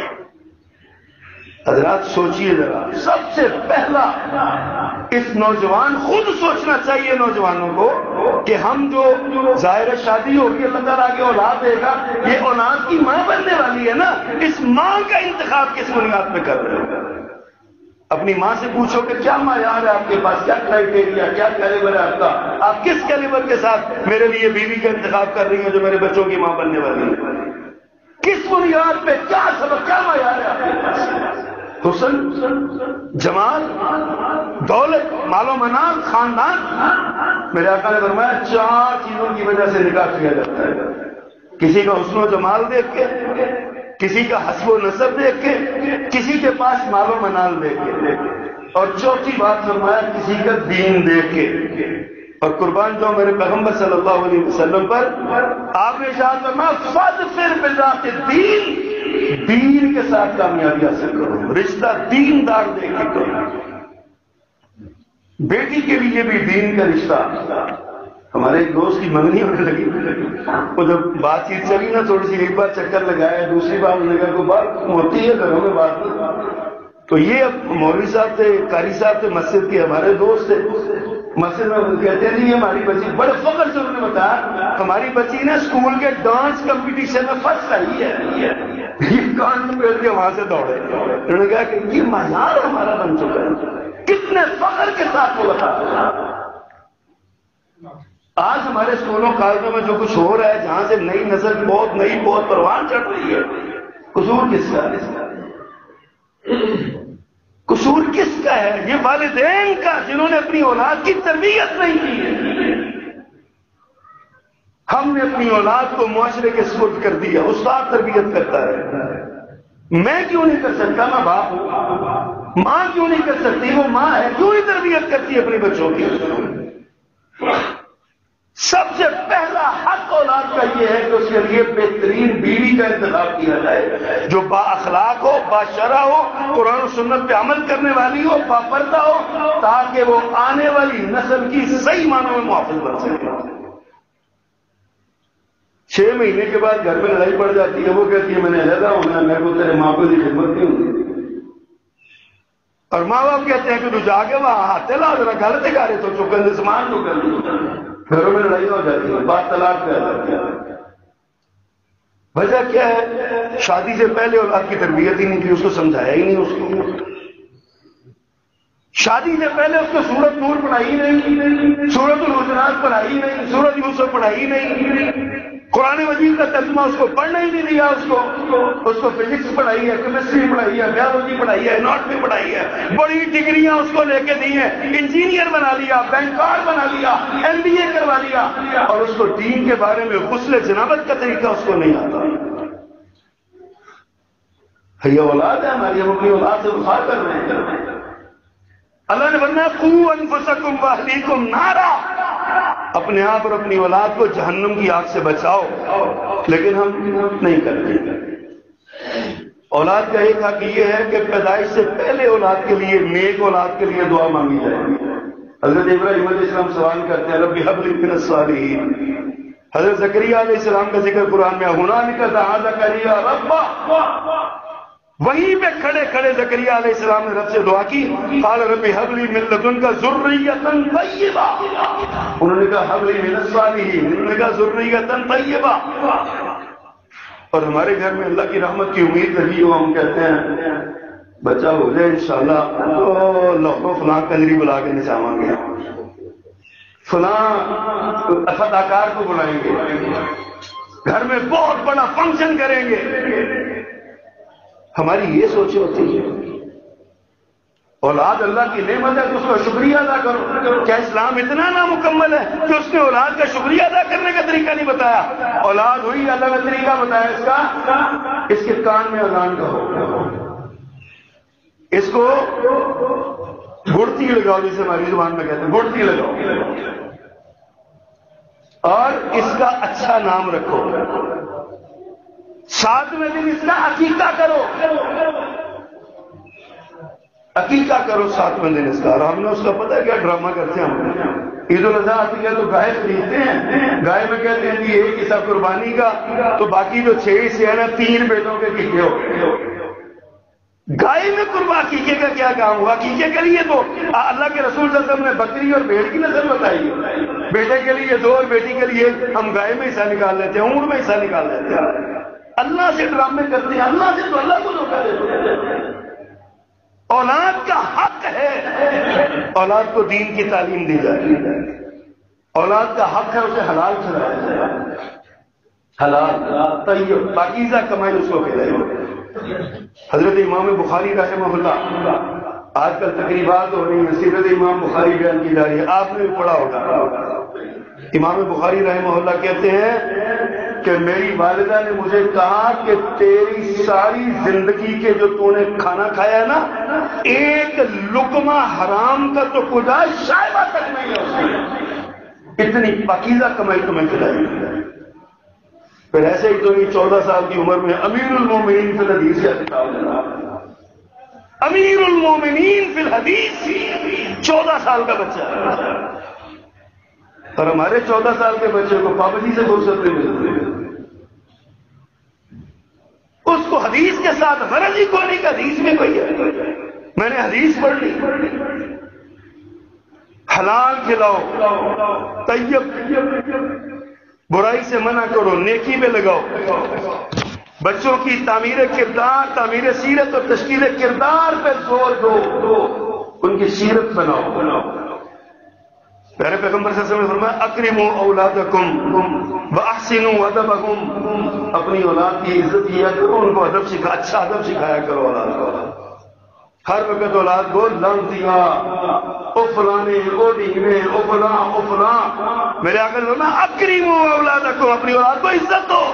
حضرات سوچئے ذرا، سب سے پہلا اس نوجوان خود سوچنا چاہیے نوجوانوں کو کہ ہم جو ظاہر شادی ہوگی اللہ تعالیٰ آگے اولاد دے گا، یہ اولاد کی ماں بننے والی ہے نا، اس ماں کا انتخاب کس بنیاد پہ کر رہے ہو؟ اپنی ماں سے پوچھو کہ کیا معیار ہے آپ کے پاس، کیا کرائیٹیریا، کیا کیلیبر ہے آپ کا، آپ کس کیلیبر کے ساتھ میرے لیے بیوی کا انتخاب کر رہی ہیں جو میرے بچوں کی ماں بننے والی ہے؟ کس بنیاد پہ، کیا سبب، کیا معیار ہے آپ کے پاس؟ حسن، جمال، دولت، مال و منال، خاندان؟ میرے آقا نے فرمایا 4 چیزوں کی وجہ سے نکاح کیا جاتا ہے۔ کسی کا حسن و جمال دیکھ کے، کسی کا حسب و نسب دیکھ کے، کسی کے پاس مال و منال دیکھ کے، اور چوتھی بات فرمایا کسی کا دین دیکھ کے۔ اور قربان جو میرے پیغمبر صلی اللہ علیہ وسلم پر آپ نے ارشاد فرمایا فاظفر بذات الدین، دین کے ساتھ کامیابی حاصل کرو، رشتہ دیندار دیکھ کے کرو۔ بیٹی کے لیے بھی دین کا رشتہ۔ ہمارے ایک دوست کی منگنی ہونے لگی، وہ جب بات چیت چلی نا تھوڑی سی، ایک بار چکر لگایا، دوسری بار نے کہا کوئی بات ہوتی ہے گھروں میں بات نہیں۔ تو یہ اب مولوی صاحب تھے، قاری صاحب تھے مسجد کے، ہمارے دوست تھے مسجد میں، کہتے ہیں نہیں ہماری بچی، بڑے فخر سے انہوں نے بتایا ہماری بچی نے اسکول کے ڈانس کمپٹیشن میں فرسٹ آئی ہے۔ یہ کان پھیر کے وہاں سے دوڑے، انہوں نے کہا کہ یہ معیار ہمارا بن چکا ہے۔ کتنے فخر کے ساتھ وہ بتا۔ آج ہمارے اسکولوں کالجوں میں جو کچھ ہو رہا ہے، جہاں سے نئی نسل بہت نئی بہت پروان چڑھ رہی ہے، قصور کس کا ہے؟ قصور کس کا ہے؟ یہ والدین کا، جنہوں نے اپنی اولاد کی تربیت نہیں کی۔ ہم نے اپنی اولاد کو معاشرے کے سپرد کر دیا، استاد تربیت کرتا ہے۔ میں کیوں نہیں کر سکتا؟ میں باپ ہوں۔ ماں کیوں نہیں کر سکتی؟ وہ ماں ہے، کیوں نہیں تربیت کرتی اپنے بچوں کی؟ سب سے پہلا حق اولاد کا یہ ہے کہ اس کے لیے بہترین بیوی کا انتخاب کیا جائے، جو با اخلاق ہو، با شرع ہو، قرآن و سنت پہ عمل کرنے والی ہو، با پردہ ہو، تاکہ وہ آنے والی نسل کی صحیح معنوں میں محافظ بن سکے۔ 6 مہینے کے بعد گھر میں لڑائی پڑ جاتی ہے، وہ کہتی ہے میں نے علیحدہ ہونا، میں کو تیرے ماں کو کی خدمت کیوں دی؟ اور ماں باپ کہتے ہیں کہ تو جا کے وہاں ہاتھ لا ذرا غلط کر رہے تو چکن سامان تو کر لو۔ گھروں میں لڑائی ہو جاتی ہے، بات طلاق پہ آ جاتی ہے۔ وجہ کیا ہے؟ شادی سے پہلے اولاد کی تربیت ہی نہیں کی، اس کو سمجھایا ہی نہیں۔ اس کو شادی سے پہلے اس کو سورۃ نور پڑھائی نہیں، سورۃ الحجرات پڑھائی نہیں، سورۃ یوسف پڑھائی نہیں، قرآن مجید کا ترجمہ اس کو پڑھنا ہی نہیں دیا۔ اس کو فزکس پڑھائی ہے، کیمسٹری پڑھائی ہے، بیولوجی پڑھائی ہے، اناٹمی پڑھائی ہے، بڑی ڈگریاں اس کو لے کے دی ہیں، انجینئر بنا لیا، بینکار بنا لیا، MBA کروا لیا، اور اس کو دین کے بارے میں غسل جنابت کا طریقہ اس کو نہیں آتا۔ یہ اولاد ہے ہماری، ہم اپنی اولاد سے وفا کر رہے ہیں۔ اللہ نے فرمایا قوا انفسکم واہلیکم نارا، اپنے آپ اور اپنی اولاد کو جہنم کی آگ سے بچاؤ، لیکن ہم نہیں کرتے۔ اولاد کا ایک حق یہ ہے کہ پیدائش سے پہلے اولاد کے لیے، نیک اولاد کے لیے دعا مانگی جائے۔ حضرت ابراہیم علیہ السلام سوال کرتے ہیں رب ہب لی من الصالحین۔ حضرت زکریا علیہ السلام کا ذکر قرآن میں، ہنالک دعا زکریا ربہ، وہیں پہ کھڑے کھڑے زکریا علیہ السلام نے رب سے دعا کی، قال رب ہب لی من لدنک ذریۃ طیبہ، انہوں نے کہا ہب لی من الصالحین، انہوں نے کہا ذریۃ طیبہ۔ اور ہمارے گھر میں اللہ کی رحمت کی امید رہی ہو، ہم کہتے ہیں بچہ ہو جائے انشاءاللہ تو لوگوں فلاں کنجری بلا کے نچاواں گے، فلاں اداکار کو بلائیں گے، گھر میں بہت بڑا فنکشن کریں گے۔ ہماری یہ سوچ ہوتی ہے۔ اولاد اللہ کی نعمت ہے تو اس کا شکریہ ادا کرو۔ کیا اسلام اتنا نامکمل ہے کہ اس نے اولاد کا شکریہ ادا کرنے کا طریقہ نہیں بتایا؟ اولاد ہوئی، اللہ نے طریقہ بتایا اس کا، اس کے کان میں اذان کہو، اس کو گڑتی لگاؤ، جسے ہماری زبان میں کہتے ہیں گڑتی لگاؤ، اور اس کا اچھا نام رکھو۔ 7ویں دن اس کا عقیقہ کرو، عقیقہ کرو 7ویں دن اس کا۔ اور ہم نے اس کا پتہ ہے کیا ڈرامہ کرتے ہیں ہم؟ عید الاضحیٰ آتی ہے تو گائے خریدتے ہیں، گائے میں کہتے ہیں کہ ایک حصہ قربانی کا، تو باقی جو 6 حصے ہیں نا 3 بیٹوں کے عقیقے ہو گئے۔ گائے میں قربانی عقیقے کا کیا کام ہوا؟ عقیقے کے لیے تو اللہ کے رسول صلی اللہ علیہ وسلم نے بکری اور بھیڑ کی نسل بتائی، بیٹے کے لیے 2 اور بیٹی کے لیے ہم گائے میں حصہ نکال لیتے ہیں، اونٹ میں حصہ نکال لیتے ہیں۔ اللہ سے ڈرامے کرتے ہیں، اللہ سے تو اللہ کو دھوکہ دیتے ہیں۔ اولاد کا حق ہے اولاد کو دین کی تعلیم دی جائے، اولاد کا حق ہے اسے حلال کھلایا جائے، حلال طیب پاکیزہ کمائی اس کو کھلائے۔ حضرت امام بخاری رحمہ اللہ، آج کل تقریبات ہو رہی ہیں، سیرت امام بخاری بیان کی جا رہی ہے، آپ نے بھی پڑھا ہوگا۔ امام بخاری رحمہ اللہ کہتے ہیں کہ میری والدہ نے مجھے کہا کہ تیری ساری زندگی کے جو تو نے کھانا کھایا ہے نا، ایک لقمہ حرام کا تو خدا شائبہ تک نہیں ہے اس میں، اتنی پاکیزہ کمائی تمہیں کھلائی۔ پھر ایسے ہی تو 14 سال کی عمر میں امیر المومنین فی الحدیث کا خطاب لینا، امیر المومنین فی الحدیث، 14 سال کا بچہ ہے۔ اور ہمارے 14 سال کے بچے کو پابندی سے فرصت نہیں ملتی، اس کو حدیث کے ساتھ غرض ہی کوئی نہیں کہ حدیث میں کوئی ہے، میں نے حدیث پڑھ لی۔ حلال کھلاؤ، طیب، برائی سے منع کرو، نیکی پہ لگاؤ، بچوں کی تعمیر کردار، تعمیر سیرت اور تشکیل کردار پہ زور دو، ان کی سیرت بناؤ۔ پیارے پیغمبر صلی اللہ علیہ وسلم نے فرمایا اکرموا اولادکم واحسنوا ادبہم، اپنی اولاد کی عزت کیا کرو، ان کو ادب سکھا، اچھا ادب سکھایا کرو اولاد کو۔ ہر وقت اولاد کو لعنتیا، او فلانے، او ڈھیمے، او فلاں، او فلاں۔ میرے آقا نے فرمایا اکرموا اولادکم، اپنی اولاد کو عزت دو۔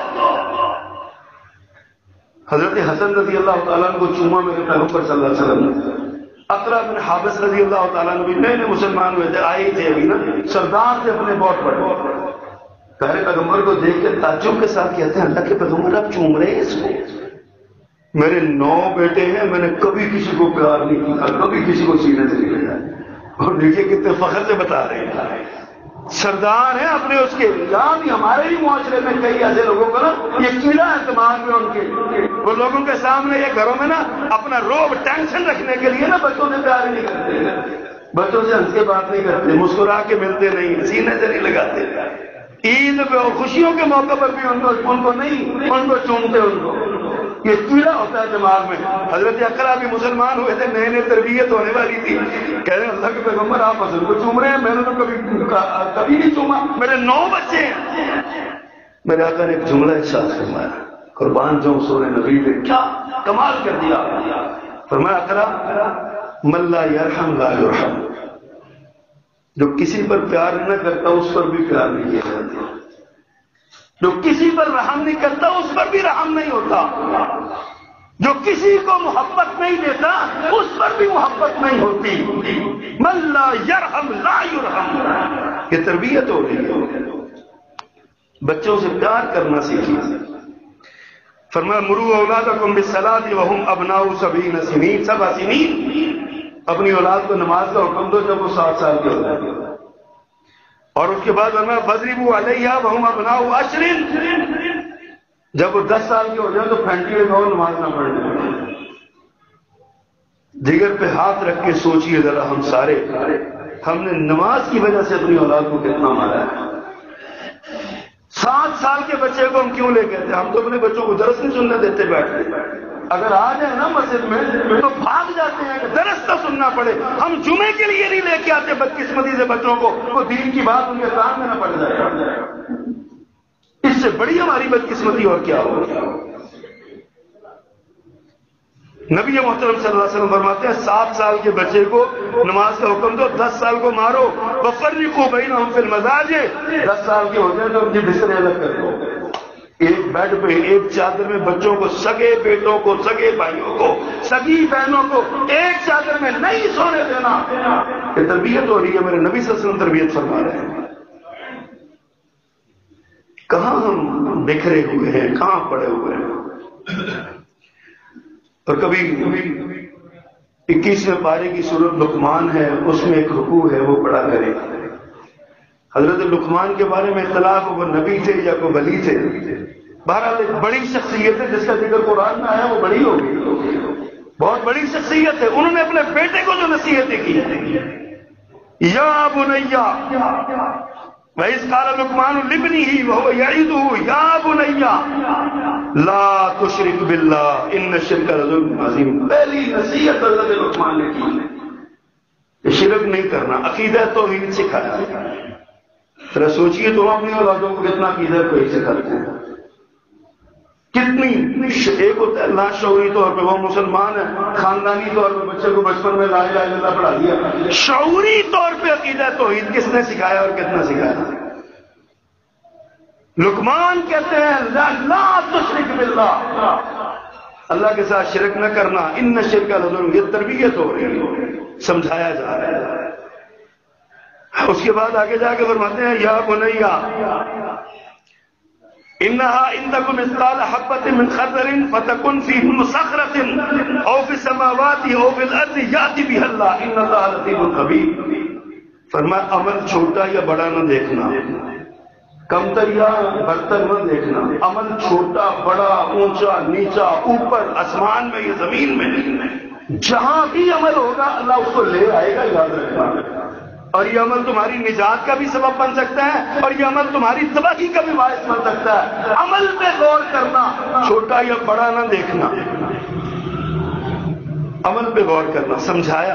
حضرت حسن رضی اللہ تعالیٰ عنہ کو چوما میرے پیغمبر صلی اللہ علیہ وسلم نے۔ اقرا بن حابس رضی اللہ تعالیٰ عنہ بھی نئے نئے مسلمان ہوئے تھے، آئے تھے ابھی نا، سردار تھے اپنے بہت بڑے۔ پہلے پیغمبر کو دیکھ کے تعجب کے ساتھ کہتے ہیں اللہ کے پیغمبر آپ چوم رہے ہیں اس کو؟ میرے 9 بیٹے ہیں، میں نے کبھی کسی کو پیار نہیں کیا، کبھی کسی کو سینے سے نہیں لگایا۔ اور دیکھیے کتنے فخر سے بتا رہے ہیں، سردار ہیں اپنے اس کے۔ یہاں بھی ہمارے ہی معاشرے میں کئی ایسے لوگوں کو نا یہ کیڑا ہے دماغ میں ان کے، وہ لوگوں کے سامنے یہ گھروں میں نا اپنا روب ٹینشن رکھنے کے لیے نا بچوں سے پیار نہیں کرتے، بچوں سے ہنس کے بات نہیں کرتے، مسکرا کے ملتے نہیں، سینے سے نہیں لگاتے۔ عید پہ اور خوشیوں کے موقع پر بھی ان کو نہیں، ان کو چومتے، ان کو یہ کیڑا ہوتا ہے دماغ میں۔ حضرت اقرا بھی مسلمان ہوئے تھے، نئے نئے تربیت ہونے والی تھی، کہہ رہے ہیں اللہ کے پیغمبر آپ حسن کو چوم رہے ہیں، میں نے تو کبھی نہیں چوما، میرے 9 بچے ہیں۔ میرے آقا نے ایک جملہ ارشاد فرمایا، قربان جاؤں سورہ نبی پہ، کیا کمال کر دیا۔ فرمایا اقرا من لا یرحم لا یرحم، جو کسی پر پیار نہ کرتا اس پر بھی پیار نہیں کیا جاتا، جو کسی پر رحم نہیں کرتا اس پر بھی رحم نہیں ہوتا، جو کسی کو محبت نہیں دیتا اس پر بھی محبت نہیں ہوتی۔ من لا یرحم لا یرحم، یہ تربیت ہو رہی ہے، بچوں سے پیار کرنا سیکھیے۔ فرمایا مروا اولادکم بالصلاۃ وهم ابناء 7 سنین، اپنی اولاد کو نماز کا حکم دو جب وہ 7 سال کے ہو جائیں، اور اس کے بعد فرمایا فضربوا علیہا وهم ابناء 10، جب وہ 10 سال کے ہو جائیں تو پھینٹی لگاؤ، نماز نہ پڑھنے۔ جگر پہ ہاتھ رکھ کے سوچئے ذرا ہم سارے، ہم نے نماز کی وجہ سے اپنی اولاد کو کتنا مارا ہے۔ 7 سال کے بچے کو ہم کیوں لے گئے تھے؟ ہم تو اپنے بچوں کو درس نہیں سننے دیتے بیٹھ کے، اگر آ جائیں نا مسجد میں تو بھاگ جاتے ہیں کہ درس تو سننا پڑے۔ ہم جمعے کے لیے نہیں لے کے آتے بدقسمتی سے بچوں کو، وہ دین کی بات ان کے کان میں نہ پڑ جائے، اس سے بڑی ہماری بدقسمتی اور کیا ہو۔ نبی محترم صلی اللہ علیہ وسلم فرماتے ہیں 7 سال کے بچے کو نماز کا حکم دو، 10 سال کو مارو، وفرقوا بینہم فی المضاجع، 10 سال کے ہو جائیں تو ان کی بستریں الگ کر دو، ایک بیڈ پہ ایک چادر میں بچوں کو، سگے بیٹوں کو، سگے بھائیوں کو، سگی بہنوں کو ایک چادر میں نہیں سونے دینا۔ یہ تربیت ہو رہی ہے، میرے نبی صلی اللہ علیہ وسلم تربیت فرما رہے ہیں۔ کہاں ہم بکھرے ہوئے ہیں، کہاں پڑے ہوئے ہیں۔ اور کبھی 21ویں پارے کی سورت لقمان ہے، اس میں ایک رکوع ہے، وہ پڑھا کریں۔ حضرت لقمان کے بارے میں اختلاف، وہ نبی تھے یا کوئی ولی تھے، بہرحال ایک بڑی شخصیت ہے جس کا ذکر قرآن میں آیا، وہ بڑی ہوگی، بہت بڑی شخصیت ہے۔ انہوں نے اپنے بیٹے کو جو نصیحتیں کی، یا بنیا، وَإِذْ قَالَ لُقْمَانُ لِابْنِهِ وَهُوَ يَعِظُهُ يَا بُنَيَّ لَا تُشْرِكْ بِاللَّهِ إِنَّ الشِّرْكَ لَظُلْمٌ عَظِيمٌ۔ پہلی نصیحت حضرت لقمان نے کی کہ شرک نہیں کرنا، عقیدہ توحید سکھایا۔ ذرا سوچئے تم اپنی اولادوں کو کتنا عقیدہ توحید سکھاتے ہیں، کتنی ایک ہوتا ہے لاشعوری طور پہ وہ مسلمان ہے، خاندانی طور پہ بچے کو بچپن میں لا الہ الا اللہ پڑھا دیا، شعوری طور پہ عقیدہ توحید کس نے سکھایا اور کتنا سکھایا؟ لقمان کہتے ہیں لا تشرک باللہ، اللہ کے ساتھ شرک نہ کرنا، ان شرک لظلم، یہ تربیت ہو رہی ہے، سمجھایا جا رہا ہے۔ اس کے بعد آگے جا کے فرماتے ہیں یا بنیا انہا ان تکن مثقال حبۃ من خردل فتکن فی صخرۃ او فی السماوات او فی الارض یأتی بها اللہ ان اللہ لطیف خبیر۔ فرمایا عمل چھوٹا یا بڑا نہ دیکھنا، کم تر یا برتر نہ دیکھنا، عمل چھوٹا بڑا اونچا نیچا اوپر آسمان میں یا زمین میں، جہاں بھی عمل ہوگا اللہ اس کو لے آئے گا، یاد رکھنا۔ اور یہ عمل تمہاری نجات کا بھی سبب بن سکتا ہے اور یہ عمل تمہاری تباہی کا بھی باعث بن سکتا ہے۔ عمل پہ غور کرنا، چھوٹا یا بڑا نہ دیکھنا، عمل پہ غور کرنا، سمجھایا۔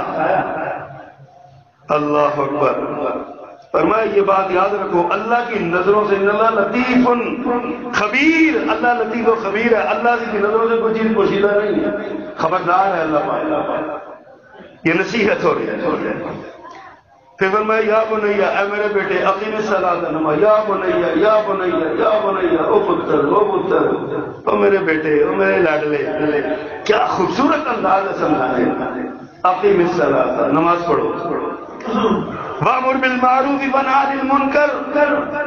اللہ اکبر۔ فرمایا یہ بات یاد رکھو، اللہ کی نظروں سے اللہ لطیف خبیر، اللہ لطیف و خبیر ہے، اللہ کی نظروں سے کوئی چیز پوشیدہ نہیں ہے، خبردار ہے اللہ۔ یہ نصیحت ہو رہی ہے۔ پھر فرمایا یا بنیا، اے میرے بیٹے اقیم الصلاۃ، نماز، یا بنیا یا بنیا یا بنیا، او پتر او پتر، او میرے بیٹے او میرے لاڈلے، کیا خوبصورت انداز ہے سمجھانے کا۔ اقیم الصلاۃ، نماز پڑھو، وامر بالمعروف ونہی عن المنکر،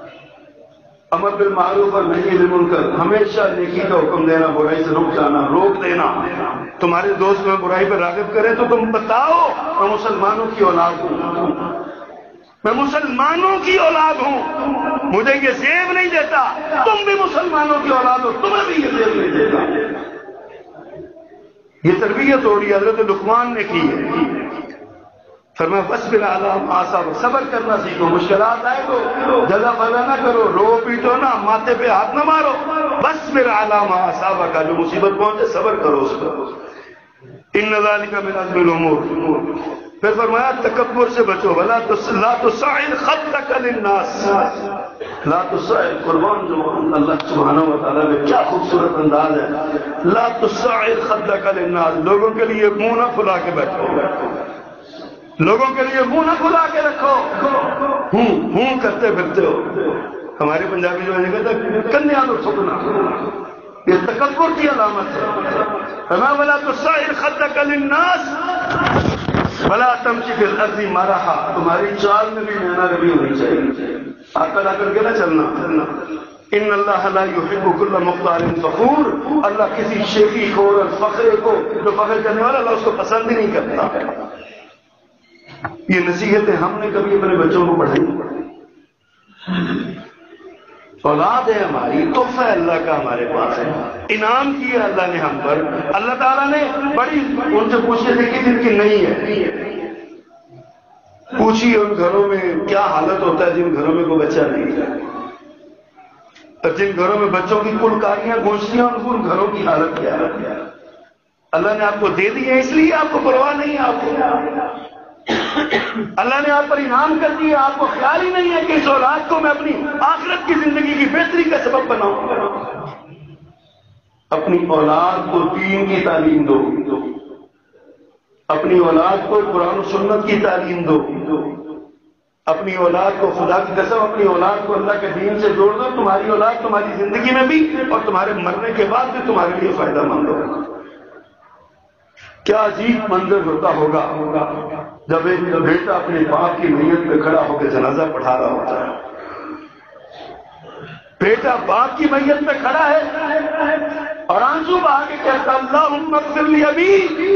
امر بالمعروف اور نہی عن المنکر، ہمیشہ نیکی کا حکم دینا، برائی سے رک جانا، روک دینا۔ تمہارے دوست میں برائی پر راغب کرے تو تم بتاؤ میں مسلمانوں کی اولاد ہوں، میں مسلمانوں کی اولاد ہوں، مجھے یہ زیب نہیں دیتا، تم بھی مسلمانوں کی اولاد ہو، تمہیں بھی یہ زیب نہیں دیتا۔ یہ تربیت ہو رہی ہے، حضرت لقمان نے کی ہے۔ فرمایا فاصبر علی ما اصابک، صبر کرنا سیکھو، مشکلات آئے تو جزا فضا نہ کرو، رو پیٹو نہ، ماتھے پہ ہاتھ نہ مارو، فاصبر علی ما اصابک، جو مصیبت پہنچے صبر کرو اس پر، ان ذلک من عزم الامور۔ پھر فرمایا تکبر سے بچو، ولا تصعر خدک للناس، لا تصعر، قربان جو اللہ سبحانہ و تعالیٰ میں کیا خوبصورت انداز ہے، لا تصعر خدک للناس، لوگوں کے لیے منہ نہ پھلا کے بیٹھو، لوگوں کے لیے منہ نہ کھلا کے رکھو، ہوں کرتے پھرتے ہو۔ ہمارے پنجابی جو ہے کہتے کنیا تو تھکنا، یہ تکبر کی علامت ہے۔ ولا تصعر خدک للناس ولا تمشی فی الارض مرحا، تمہاری چال میں بھی نعنا روی ہونی چاہیے، آکڑ آکڑ کے نہ چلنا۔ ان اللہ لا یحب کل مختال فخور، اللہ کسی شیخی کو اور فخر کو، جو فخر کرنے والا، اللہ اس کو پسند ہی نہیں کرتا۔ یہ نصیحتیں ہم نے کبھی اپنے بچوں کو پڑھائی؟ اولاد ہے ہماری، تحفہ اللہ کا ہمارے پاس ہے، انعام کیا اللہ نے ہم پر۔ اللہ تعالیٰ نے بڑی ان سے پوچھے تھے کہ جن کی نہیں ہے، پوچھیے ان گھروں میں کیا حالت ہوتا ہے جن گھروں میں کوئی بچہ نہیں ہے، اور جن گھروں میں بچوں کی کل کاریاں گونجتی ہیں ان گھروں کی حالت کیا ہے۔ اللہ نے آپ کو دے دی ہے اس لیے آپ کو پرواہ نہیں ہے، آپ کو اللہ نے آپ پر انعام کر دیا، آپ کو خیال ہی نہیں ہے کہ اس اولاد کو میں اپنی آخرت کی زندگی کی بہتری کا سبب بناؤں۔ اپنی اولاد کو دین کی تعلیم دو، اپنی اولاد کو قرآن و سنت کی تعلیم دو، اپنی اولاد کو خدا کی قسم اپنی اولاد کو اللہ کے دین سے جوڑ دو، تمہاری اولاد تمہاری زندگی میں بھی اور تمہارے مرنے کے بعد بھی تمہارے لیے فائدہ مند ہوگا۔ کیا عجیب منظر ہوتا ہوگا جب ایک بیٹا اپنے باپ کی میت پہ کھڑا ہو کے جنازہ پڑھا رہا ہوتا ہے، بیٹا باپ کی میت پہ کھڑا ہے اور آنسو بہا کے کہتا اللہم اغفر لی ابی،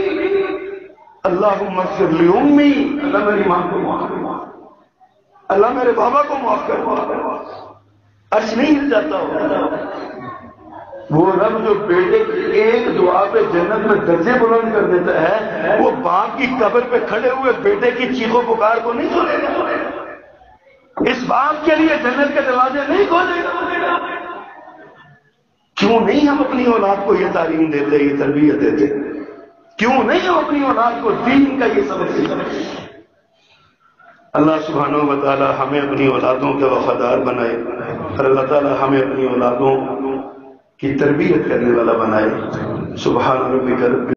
اللہم اغفر لی امی، اللہ میری ماں کو معاف کر، اللہ میرے بابا کو معاف کر۔ عرش نہیں ہل جاتا ہوگا وہ رب جو بیٹے کی ایک دعا پہ جنت میں درجے بلند کر دیتا ہے، وہ باپ کی قبر پہ کھڑے ہوئے بیٹے کی چیخو پکار کو نہیں سنے گا، اس باپ کے لیے جنت کے دروازے نہیں کھولے گا۔ کیوں نہیں ہم اپنی اولاد کو یہ تعلیم دیتے، یہ تربیت دیتے؟ کیوں نہیں ہم اپنی اولاد کو دین کا یہ سبق سکھاتے؟ اللہ سبحانہ و تعالی ہمیں اپنی اولادوں کے وفادار بنائے، اور اللہ تعالی ہمیں اپنی اولادوں کی تربیت کرنے والا بنائے۔ سبحان ربک